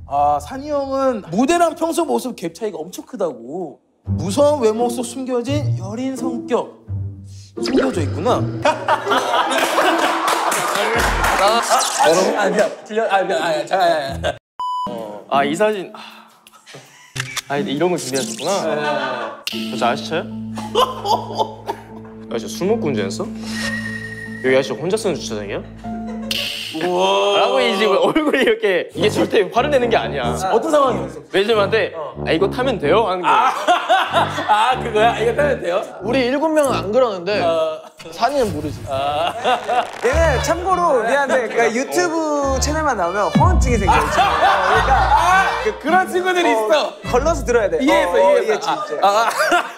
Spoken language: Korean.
아, 산이 형은 무대랑 평소 모습 갭 차이가 엄청 크다고. 무서운 외모 속 숨겨진 여린 성격 숨겨져 있구나. 이 사진. 이런 거 준비하셨구나. 저 아저씨 쳐요? 아저씨 술 먹고 운전했어? 여기 아저씨 혼자 쓰는 주차장이야? 우와. 라고 이 지금 얼굴이 이렇게 이게 절대 화를 내는 게 아니야. 어떤 상황이었어? 매니저한테 이거 타면 돼요? 하는 거야. 그거야? 이거 타면 돼요? 우리 7명은 안 그러는데 산이는 모르지. 얘는 참고로 미안한데 그러니까 유튜브 채널만 나오면 허언증이 생겨. 그러니까 그런 친구들이 있어. 걸러서 들어야 돼. 이해했어. 이해했지.